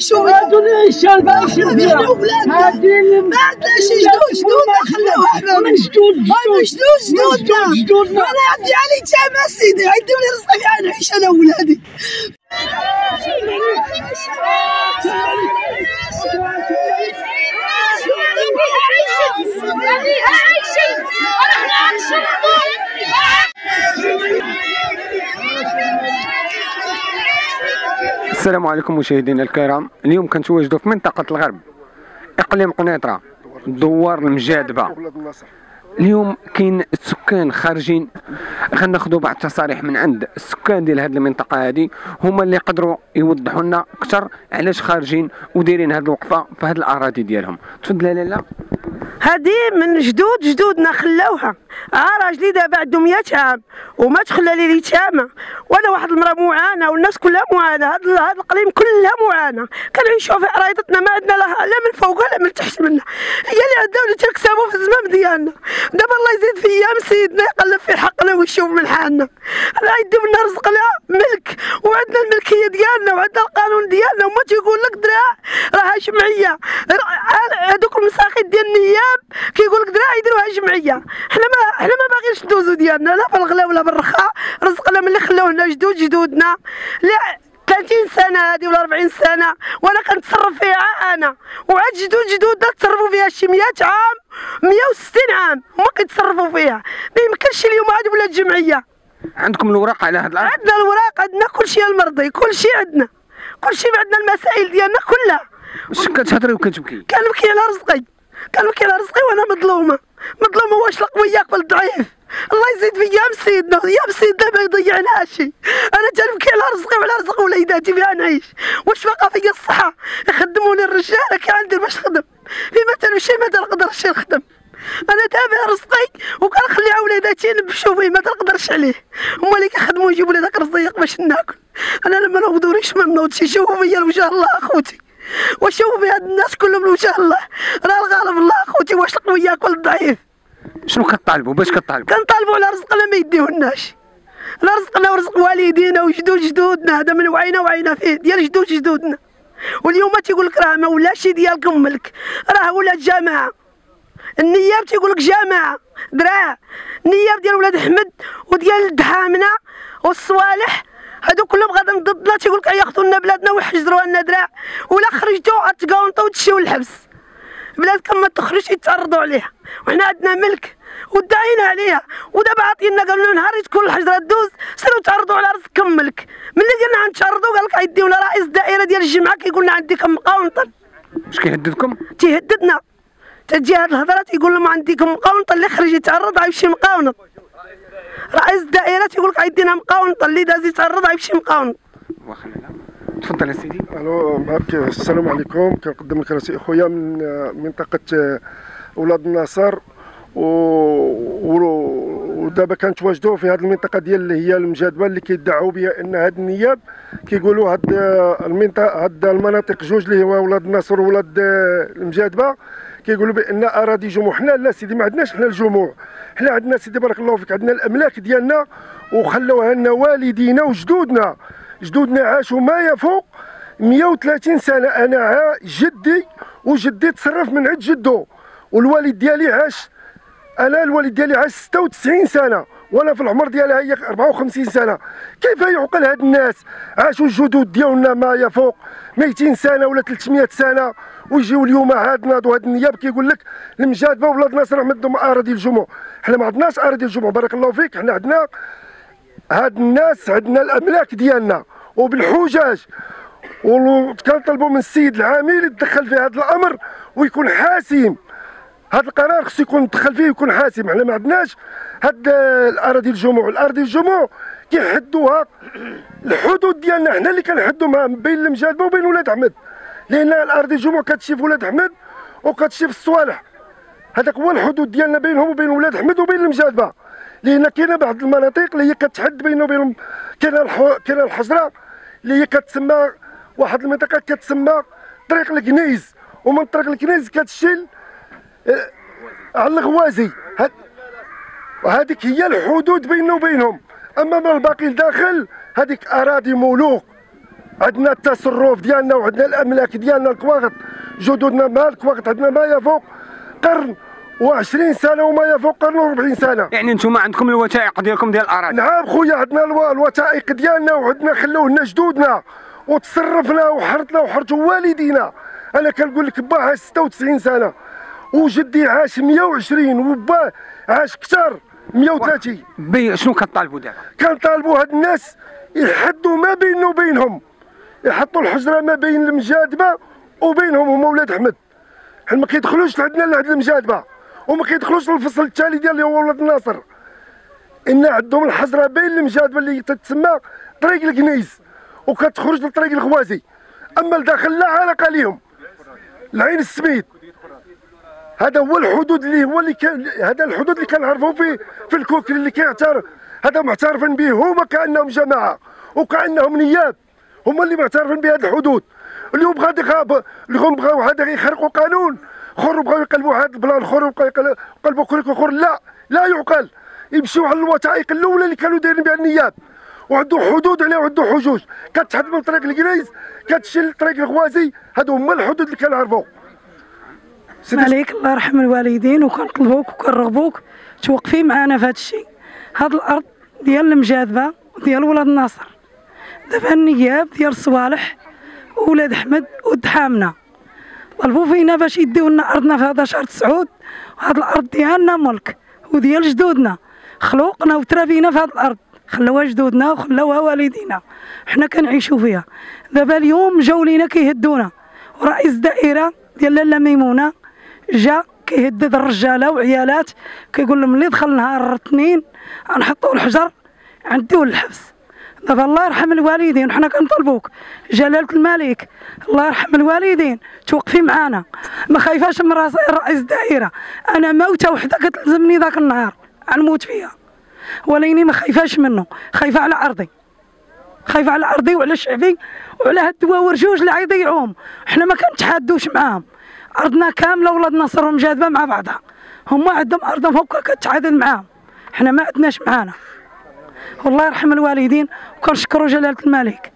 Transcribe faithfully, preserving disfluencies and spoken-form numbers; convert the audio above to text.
نعيشوا هادو اللي عيشان عايشين فيها هادي ما عندناش جدود جدودنا خلاوها حنا من جدود من جدود جدودنا جدودنا انا عندي علي تامه سيدي عندي لي رزقي كاع نعيش انا وولادي السلام عليكم مشاهدينا الكرام. اليوم كنتواجدوا في منطقة الغرب اقليم قنيطرة دوار المجادبة. اليوم كاين السكان خارجين، غناخذوا بعض التصاريح من عند السكان ديال هذه المنطقة هذه، هما اللي يقدروا يوضحوا لنا اكثر علاش خارجين ودايرين هذه الوقفة في هذه الاراضي ديالهم. تفضل لاله. هذه من جدود جدودنا خلاوها، ها راجلي دابا عنده مية عام وما تخلى لي اليتامى، وانا واحد المراه معاناه والناس كلها معاناه، هذا هذا الاقليم كلها معاناه، كنعيشوا في عرايضتنا ما عندنا لا من فوق ولا من تحت منا، هي اللي عندنا واللي تكسبوا في الزمام ديالنا. دابا الله يزيد في ايام سيدنا يقلب في حقنا ويشوف من حالنا، راه يدي لنا رزقنا ملك وعندنا الملكيه ديالنا وعندنا القانون ديالنا، وما تيقول لك دراع راها جمعيه، هذوك المساخين ديال النياب كيقول لك دراع يديروها جمعيه. حنا ما حنا ما باغيينش ندوزو ديالنا لا بالغلا ولا بالرخاء، رزقنا من اللي خلاوه لنا جدود جدودنا ثلاثين سنه هذه ولا أربعين سنه وانا كنتصرف فيها انا، وعاد جدود جدودنا تصرفوا فيها شي مية عام مية وستين عام هما كيتصرفوا فيها، ما يمكنش اليوم عاد ولات جمعيه. عندكم الوراق على هذا الارض؟ عندنا الوراق، عندنا كل شيء المرضي، كل شيء عندنا، كل شيء عندنا، المسائل ديالنا كلها. واش كتهضري وكتبكي؟ كنبكي على رزقي، كنبكي على رزقي وانا مظلومه، مظلومه واش القوي ياكل الضعيف. الله يزيد في ايام سيدنا، ايام سيدنا ما يضيعناش، انا تنبكي على رزقي وعلى رزق وليداتي فيها نعيش، واش باقا فيا الصحه يخدموني الرجاله كي عندي باش نخدم، فيما تنمشي ما تنقدرش نخدم، انا تابع رزقي وكنخلي وليداتي ينبشوا فيه ما تنقدرش عليه، هما اللي كيخدموا يجيبوا لي داك الرزيق باش ناكل، انا لما نغدوريش من نوض شوفوا فيا وجه الله اخوتي، وشوفوا في هاد الناس كلهم وجه الله، راه الغالب الله اخوتي، واش القوي ياكل الضعيف. شنو كطالبوا؟ باش كطالبوا؟ كنطالبوا على رزقنا ما يديوهناش، على رزقنا ورزق والدينا وجدود جدودنا، هذا من وعينا وعينا فيه ديال جدود جدودنا، واليوم تيقول لك راه ما ولاش ديالكم ملك، راه ولات جماعه، النياب تيقول لك جماعه دراع، النياب ديال ولاد احمد وديال الدحامنه والصوالح هادو كلهم غادي ضدنا، تيقول لك ياخذوا لنا بلادنا ويحجروها لنا دراع، ولا خرجتوا غتقاونطوا وتمشيو للحبس، بلادكم ما تخرجش يتعرضوا عليها، وحنا عندنا ملك ودعينا عليها، ودابا عاطينا قالوا لنا نهار تكون الحجره دوز سيروا تعرضوا على رزقكم ملك، ملي قلنا غنتعرضوا قال لك غيديو لنا رئيس الدائره ديال الجمعه كيقول لنا عندكم مقاونطه. واش كيهددكم؟ تيهددنا، تجي هاد الهضره تيقول لهم عندكم مقاونطه، اللي خرج يتعرض غيمشي مقاونط، رئيس الدائره تيقول لك غيدينا مقاونطه، اللي داز يتعرض غيمشي مقاونط. واخا لا تفضل يا سيدي. الو معك، السلام عليكم، كنقدم لك راسي اخويا من منطقه ولاد الناصر، و ودابا كنتواجدوا في هذه المنطقه ديال اللي هي المجادبه، اللي كيدعوا بها ان هاد النياب كيقولوا هاد المنطقه هاد المناطق جوج اللي هو ولاد الناصر وولاد المجادبه كيقولوا بان اراضي جموع. حنا لا سيدي ما عندناش حنا الجموع، حنا عندنا سيدي بارك الله فيك عندنا الاملاك ديالنا وخلوها لنا والدينا وجدودنا، جدودنا عاشوا ما يفوق مية وثلاثين سنه، انا جدي وجدي تصرف من عند جدو، والوالد ديالي عاش، انا الوالد ديالي عاش ستة وتسعين سنه وانا في العمر ديالها هي أربعة وخمسين سنه. كيف يعقل هاد الناس عاشوا الجدود ديالنا ما يفوق مئتين سنه ولا ثلاثمية سنه، ويجيو اليوم عاد ناضوا هاد النياب كيقول لك المجادبه وولاد ناصر عندهم اراضي الجموع. حنا ما عندناش اراضي الجموع بارك الله فيك، حنا عندنا هاد الناس عندنا الاملاك ديالنا وبالحجاج، وكنطلبوا من السيد العامل يتدخل في هذا الامر ويكون حاسم، هذا القرار خصو يكون يدخل فيه ويكون حاسم. حنا ما عندناش هاد الاراضي الجموع، الاراضي الجموع كيحدوها الحدود ديالنا حنا اللي كنحدوها بين المجادبه وبين ولاد احمد، لان الاراضي الجموع كتمشي في ولاد احمد وكتمشي في الصوالح، هذاك هو الحدود ديالنا بينهم وبين ولاد احمد وبين المجادبه، لان كاينه بعض المناطق اللي هي كتحد بينه وبين، كاينه الح... كاينه الحجره اللي هي كتسمى واحد المنطقه كتسمى طريق الكنيز، ومن طريق الكنيز كتشيل على الغوازي، وهذيك هي الحدود بيننا وبينهم. اما من الباقي الداخل هذيك اراضي ملوك، عندنا التصرف ديالنا وعندنا الاملاك ديالنا الكواغط، جدودنا مال الكواغط عندنا ما يفوق قرن وعشرين سنه وما يفوق قرن وأربعين سنه. يعني انتم عندكم الوثائق ديالكم ديال الاراضي؟ نعم خويا عندنا الوثائق ديالنا وعندنا خلوه لنا جدودنا وتصرفنا وحرتنا وحرتوا والدينا. انا كنقول لك با عاش ستة وتسعين سنه وجدي عاش مية وعشرين وباه عاش كثر مية وثلاثين. بي شنو كطالبوا دابا؟ كنطالبوا هاد الناس يحدوا ما بيننا وبينهم، يحطوا الحجره ما بين المجادبه وبينهم هما ولاد احمد. حنا ما كيدخلوش عندنا لهاد المجادبه وما كيدخلوش للفصل التالي ديال اللي هو ولاد الناصر. ان عندهم الحجره بين المجادبه اللي تتسمى طريق الكنيز وكتخرج لطريق الغوازي، اما لداخل لا علاقه ليهم. العين السميد هذا هو الحدود اللي هو اللي كان، هذا الحدود اللي كنعرفوا في في الكوكري اللي كيعترف، هذا معترفين به هما كانهم جماعه وكانهم نياب، هما اللي معترفين بهذه الحدود. اليوم غادي اليوم بغاو هذا يخرقوا قانون اخر، بغاو يقلبوا هذا البلان اخر ويقلبوا كريك اخر. لا لا يعقل، يمشيو على الوثائق الاولى اللي كانوا دايرين بها النياب، وعنده حدود عليه وعنده حجوج، كتحد من طريق الكنيز كتشيل لطريق الغوازي. هادو هما الحدود اللي كنعرفوا. عليك الله يرحم الوالدين، وكنطلبوك وكنرغبوك توقفي معنا في هذا الشيء. هاد الارض ديال المجادبه وديال ولاد الناصر، دابا النياب ديال الصوالح وولاد احمد ودحامنا طلبوا فينا باش يديو لنا ارضنا في هذا شهر تسعود. وهاد الارض ديالنا ملك وديال جدودنا، خلوقنا وترابينا في هاد الارض، خلوها جدودنا وخلوها والدينا، حنا كنعيشوا فيها. دابا اليوم جاو لينا كيهدونا، ورئيس الدائره ديال لاله ميمونه جا كيهدد الرجاله وعيالات، كيقول لهم اللي دخل نهار الاثنين غنحطوا الحجر عنديو للحبس. دابا الله يرحم الوالدين، وحنا كنطلبوك جلاله الملك الله يرحم الوالدين توقفي معانا. ما خايفاش من رئيس الدائره، انا موته وحده كتلزمني ذاك النهار غنموت فيها، ولكني ما خايفاش منه، خايفه على ارضي، خايفه على ارضي وعلى شعبي وعلى هاد الدواور جوج اللي غيضيعوهم. حنا ما كنتحادوش معاهم، ارضنا كامله ولاد نصر ومجادبه مع بعضها، هما عندهم ارضهم هكا كتعادل معاهم، حنا ما عندناش معانا. والله يرحم الوالدين، وكنشكروا جلاله الملك.